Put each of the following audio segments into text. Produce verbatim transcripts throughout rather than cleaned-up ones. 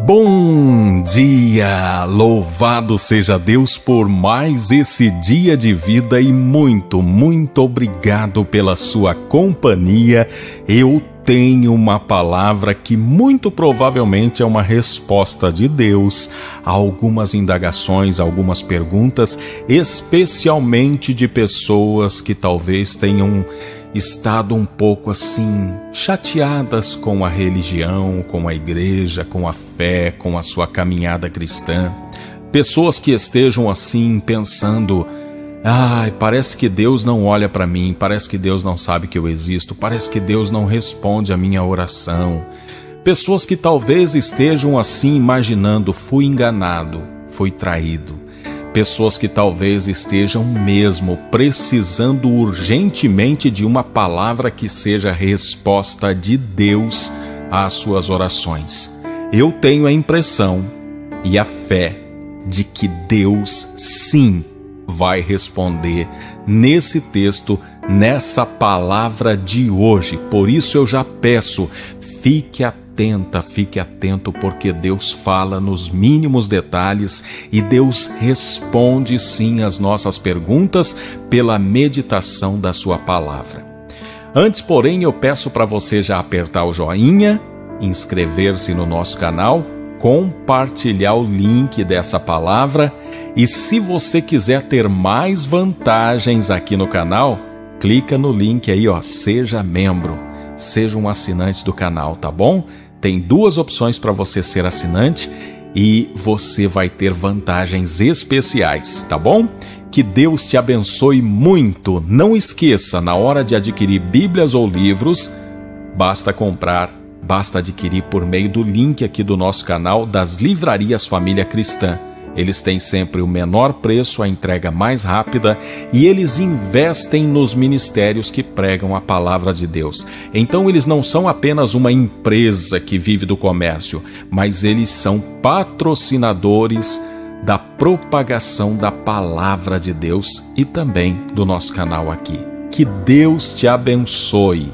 Bom dia! Louvado seja Deus por mais esse dia de vida e muito, muito obrigado pela sua companhia. Eu tenho uma palavra que muito provavelmente é uma resposta de Deus a algumas indagações, algumas perguntas, especialmente de pessoas que talvez tenham estado um pouco assim, chateadas com a religião, com a igreja, com a fé, com a sua caminhada cristã. Pessoas que estejam assim pensando: ai, parece que Deus não olha para mim, parece que Deus não sabe que eu existo, parece que Deus não responde a minha oração. Pessoas que talvez estejam assim imaginando: fui enganado, fui traído. Pessoas que talvez estejam mesmo precisando urgentemente de uma palavra que seja resposta de Deus às suas orações. Eu tenho a impressão e a fé de que Deus sim vai responder nesse texto, nessa palavra de hoje. Por isso eu já peço, fique atento. Atenta, fique atento, porque Deus fala nos mínimos detalhes e Deus responde sim às nossas perguntas pela meditação da sua palavra. Antes, porém, eu peço para você já apertar o joinha, inscrever-se no nosso canal, compartilhar o link dessa palavra e se você quiser ter mais vantagens aqui no canal, clica no link aí, ó, seja membro. Seja um assinante do canal, tá bom? Tem duas opções para você ser assinante e você vai ter vantagens especiais, tá bom? Que Deus te abençoe muito. Não esqueça, na hora de adquirir Bíblias ou livros, basta comprar, basta adquirir por meio do link aqui do nosso canal das Livrarias Família Cristã. Eles têm sempre o menor preço, a entrega mais rápida e eles investem nos ministérios que pregam a palavra de Deus. Então eles não são apenas uma empresa que vive do comércio, mas eles são patrocinadores da propagação da palavra de Deus e também do nosso canal aqui. Que Deus te abençoe.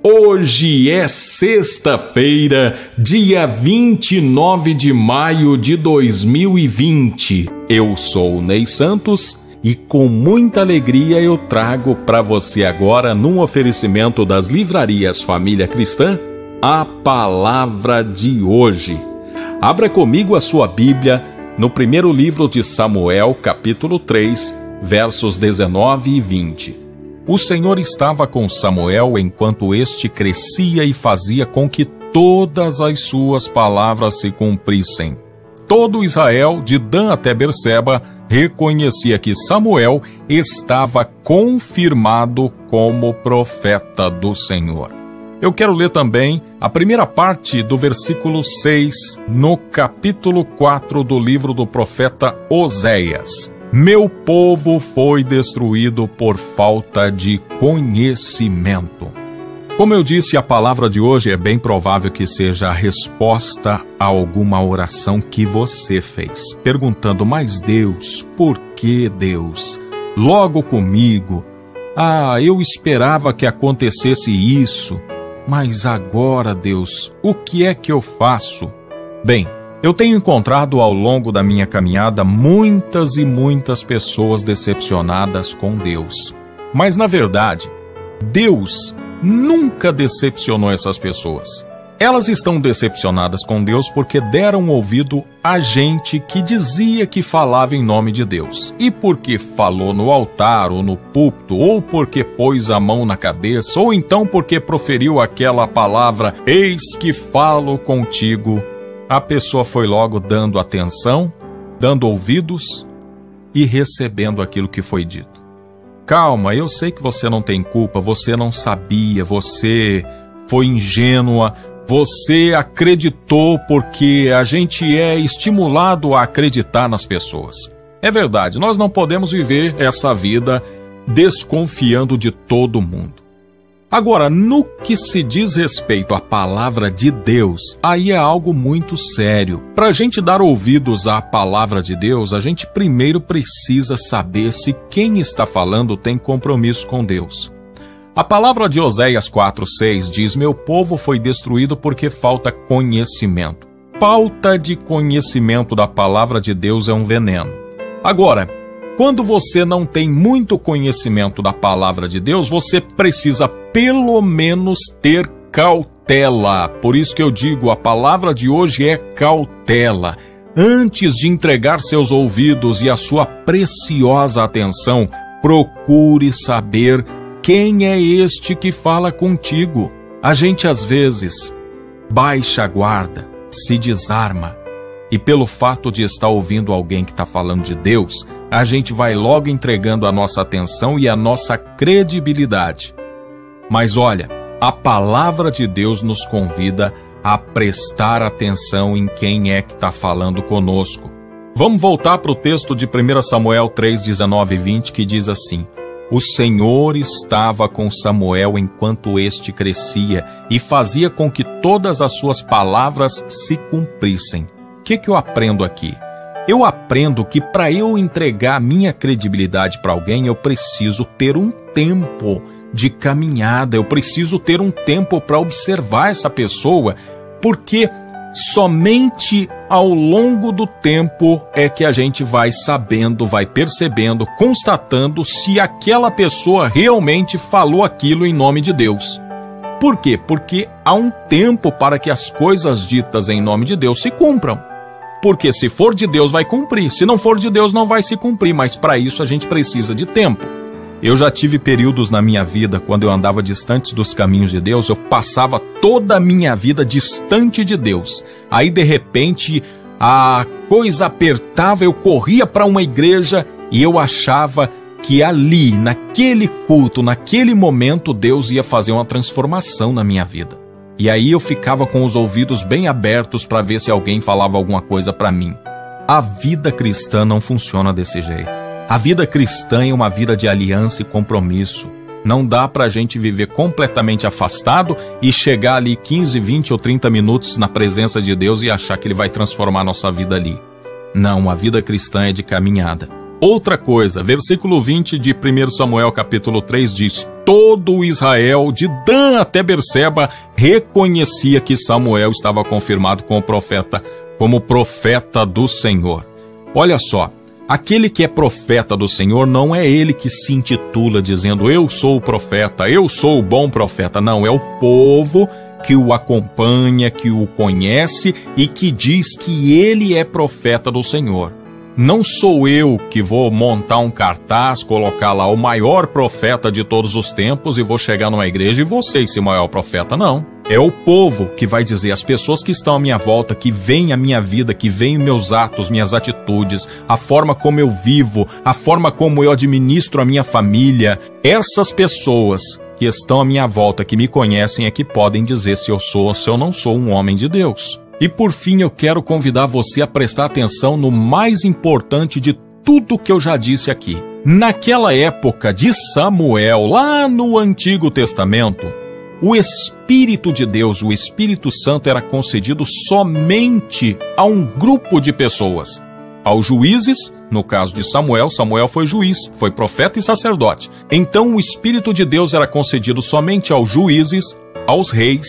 Hoje é sexta-feira, dia vinte e nove de maio de dois mil e vinte. Eu sou o Ney Santos e com muita alegria eu trago para você agora, num oferecimento das Livrarias Família Cristã, a palavra de hoje. Abra comigo a sua Bíblia no primeiro livro de Samuel, capítulo três, versos dezenove e vinte. O Senhor estava com Samuel enquanto este crescia e fazia com que todas as suas palavras se cumprissem. Todo Israel, de Dan até Berseba, reconhecia que Samuel estava confirmado como profeta do Senhor. Eu quero ler também a primeira parte do versículo seis, no capítulo quatro do livro do profeta Oséias. Meu povo foi destruído por falta de conhecimento. Como eu disse, a palavra de hoje é bem provável que seja a resposta a alguma oração que você fez, perguntando: mas Deus, por que Deus? Logo comigo? Ah, eu esperava que acontecesse isso, mas agora, Deus, o que é que eu faço? Bem, eu tenho encontrado ao longo da minha caminhada muitas e muitas pessoas decepcionadas com Deus. Mas, na verdade, Deus nunca decepcionou essas pessoas. Elas estão decepcionadas com Deus porque deram ouvido a gente que dizia que falava em nome de Deus. E porque falou no altar ou no púlpito, ou porque pôs a mão na cabeça, ou então porque proferiu aquela palavra: eis que falo contigo. A pessoa foi logo dando atenção, dando ouvidos e recebendo aquilo que foi dito. Calma, eu sei que você não tem culpa, você não sabia, você foi ingênua, você acreditou porque a gente é estimulado a acreditar nas pessoas. É verdade, nós não podemos viver essa vida desconfiando de todo mundo. Agora, no que se diz respeito à palavra de Deus, aí é algo muito sério. Para a gente dar ouvidos à palavra de Deus, a gente primeiro precisa saber se quem está falando tem compromisso com Deus. A palavra de Oséias quatro, seis diz: meu povo foi destruído porque falta conhecimento. falta de conhecimento da palavra de Deus é um veneno. Agora, quando você não tem muito conhecimento da palavra de Deus, você precisa pelo menos ter cautela. Por isso que eu digo, a palavra de hoje é cautela. Antes de entregar seus ouvidos e a sua preciosa atenção, procure saber quem é este que fala contigo. A gente às vezes baixa a guarda, se desarma, e pelo fato de estar ouvindo alguém que está falando de Deus, a gente vai logo entregando a nossa atenção e a nossa credibilidade. Mas olha, a palavra de Deus nos convida a prestar atenção em quem é que está falando conosco. Vamos voltar para o texto de primeiro Samuel três, dezenove e vinte, que diz assim: O Senhor estava com Samuel enquanto este crescia e fazia com que todas as suas palavras se cumprissem. O que, que eu aprendo aqui? Eu aprendo que para eu entregar minha credibilidade para alguém, eu preciso ter um tempo de caminhada, eu preciso ter um tempo para observar essa pessoa, porque somente ao longo do tempo é que a gente vai sabendo, vai percebendo, constatando se aquela pessoa realmente falou aquilo em nome de Deus. Por quê? Porque há um tempo para que as coisas ditas em nome de Deus se cumpram. Porque se for de Deus vai cumprir, se não for de Deus não vai se cumprir, mas para isso a gente precisa de tempo. Eu já tive períodos na minha vida, quando eu andava distante dos caminhos de Deus, eu passava toda a minha vida distante de Deus. Aí, de repente, a coisa apertava, eu corria para uma igreja e eu achava que ali, naquele culto, naquele momento, Deus ia fazer uma transformação na minha vida. E aí eu ficava com os ouvidos bem abertos para ver se alguém falava alguma coisa para mim. A vida cristã não funciona desse jeito. A vida cristã é uma vida de aliança e compromisso. Não dá para a gente viver completamente afastado e chegar ali quinze, vinte ou trinta minutos na presença de Deus e achar que Ele vai transformar a nossa vida ali. Não, a vida cristã é de caminhada. Outra coisa, versículo vinte de primeiro Samuel capítulo três diz: Todo o Israel, de Dan até Berseba, reconhecia que Samuel estava confirmado como profeta, como profeta do Senhor. Olha só, aquele que é profeta do Senhor não é ele que se intitula dizendo eu sou o profeta, eu sou o bom profeta. Não, é o povo que o acompanha, que o conhece e que diz que ele é profeta do Senhor. Não sou eu que vou montar um cartaz, colocar lá o maior profeta de todos os tempos e vou chegar numa igreja e vou ser esse maior profeta, não. É o povo que vai dizer, as pessoas que estão à minha volta, que veem a minha vida, que veem meus atos, minhas atitudes, a forma como eu vivo, a forma como eu administro a minha família. Essas pessoas que estão à minha volta, que me conhecem, é que podem dizer se eu sou ou se eu não sou um homem de Deus. E por fim, eu quero convidar você a prestar atenção no mais importante de tudo que eu já disse aqui. Naquela época de Samuel, lá no Antigo Testamento, o Espírito de Deus, o Espírito Santo, era concedido somente a um grupo de pessoas. Aos juízes, no caso de Samuel, Samuel foi juiz, foi profeta e sacerdote. Então o Espírito de Deus era concedido somente aos juízes, aos reis,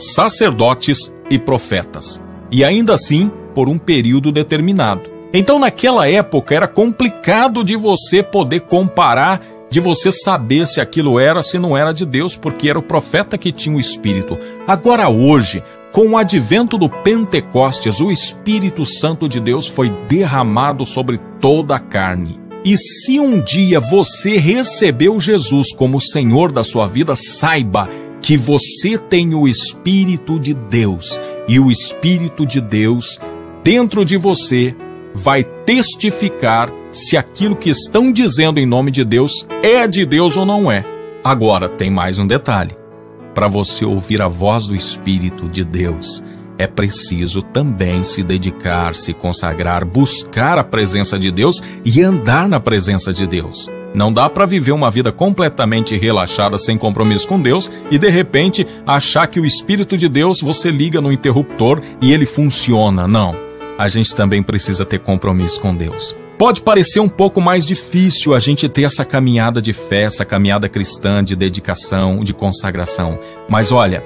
sacerdotes e profetas. E ainda assim, por um período determinado. Então naquela época era complicado de você poder comparar, de você saber se aquilo era, se não era de Deus, porque era o profeta que tinha o Espírito. Agora hoje, com o advento do Pentecostes, o Espírito Santo de Deus foi derramado sobre toda a carne. E se um dia você recebeu Jesus como Senhor da sua vida, saiba que você tem o Espírito de Deus. E o Espírito de Deus, dentro de você, vai testificar se aquilo que estão dizendo em nome de Deus é de Deus ou não é. Agora, tem mais um detalhe. Para você ouvir a voz do Espírito de Deus, é preciso também se dedicar, se consagrar, buscar a presença de Deus e andar na presença de Deus. Não dá para viver uma vida completamente relaxada, sem compromisso com Deus, e de repente achar que o Espírito de Deus você liga no interruptor e ele funciona. Não, a gente também precisa ter compromisso com Deus. Pode parecer um pouco mais difícil a gente ter essa caminhada de fé, essa caminhada cristã de dedicação, de consagração. Mas olha,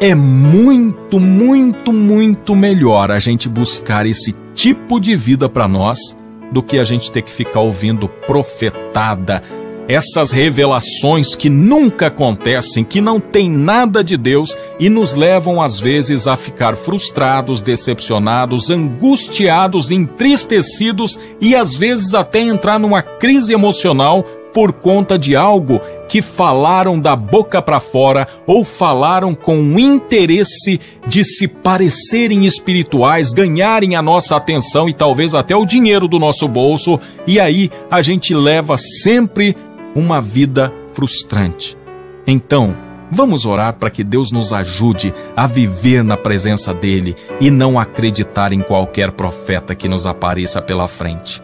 é muito, muito, muito melhor a gente buscar esse tipo de vida para nós do que a gente ter que ficar ouvindo profetada, essas revelações que nunca acontecem, que não tem nada de Deus e nos levam às vezes a ficar frustrados, decepcionados, angustiados, entristecidos e às vezes até entrar numa crise emocional por conta de algo que falaram da boca para fora ou falaram com o interesse de se parecerem espirituais, ganharem a nossa atenção e talvez até o dinheiro do nosso bolso, e aí a gente leva sempre uma vida frustrante. Então, vamos orar para que Deus nos ajude a viver na presença dEle e não acreditar em qualquer profeta que nos apareça pela frente.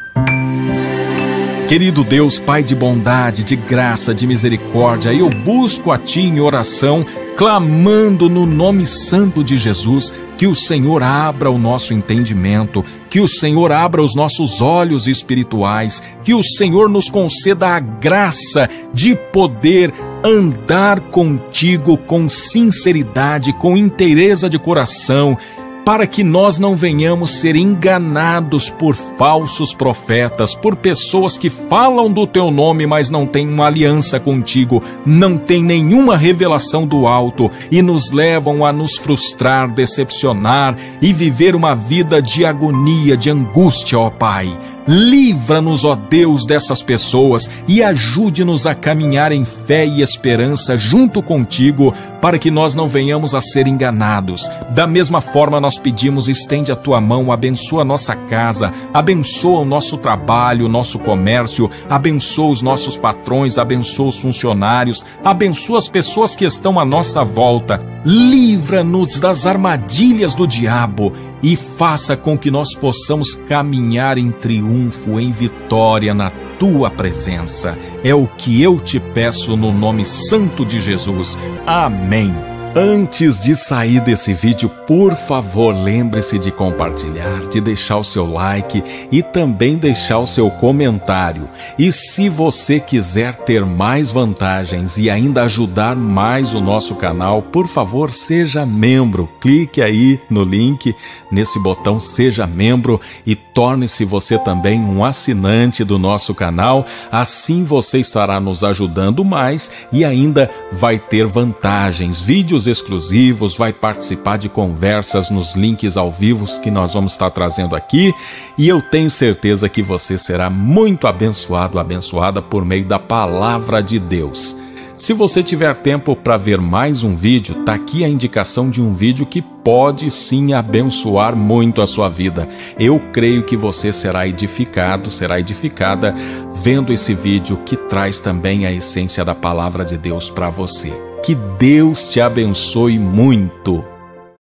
Querido Deus, Pai de bondade, de graça, de misericórdia, eu busco a Ti em oração, clamando no nome santo de Jesus, que o Senhor abra o nosso entendimento, que o Senhor abra os nossos olhos espirituais, que o Senhor nos conceda a graça de poder andar contigo com sinceridade, com inteireza de coração, para que nós não venhamos ser enganados por falsos profetas, por pessoas que falam do Teu nome, mas não têm uma aliança contigo, não têm nenhuma revelação do alto e nos levam a nos frustrar, decepcionar e viver uma vida de agonia, de angústia, ó Pai. Livra-nos, ó Deus, dessas pessoas e ajude-nos a caminhar em fé e esperança junto contigo, para que nós não venhamos a ser enganados. Da mesma forma, nós pedimos, estende a Tua mão, abençoa a nossa casa, abençoa o nosso trabalho, o nosso comércio, abençoa os nossos patrões, abençoa os funcionários, abençoa as pessoas que estão à nossa volta. Livra-nos das armadilhas do diabo e faça com que nós possamos caminhar em triunfo, em vitória na Tua presença. É o que eu te peço no nome santo de Jesus. Amém. Antes de sair desse vídeo, por favor, lembre-se de compartilhar, de deixar o seu like e também deixar o seu comentário. E se você quiser ter mais vantagens e ainda ajudar mais o nosso canal, por favor, seja membro. Clique aí no link, nesse botão Seja Membro e torne-se você também um assinante do nosso canal. Assim você estará nos ajudando mais e ainda vai ter vantagens, vídeos exclusivos, vai participar de conversas nos links ao vivo que nós vamos estar trazendo aqui, e eu tenho certeza que você será muito abençoado, abençoada por meio da palavra de Deus. Se você tiver tempo para ver mais um vídeo, tá aqui a indicação de um vídeo que pode sim abençoar muito a sua vida. Eu creio que você será edificado, será edificada vendo esse vídeo que traz também a essência da palavra de Deus para você. Que Deus te abençoe muito.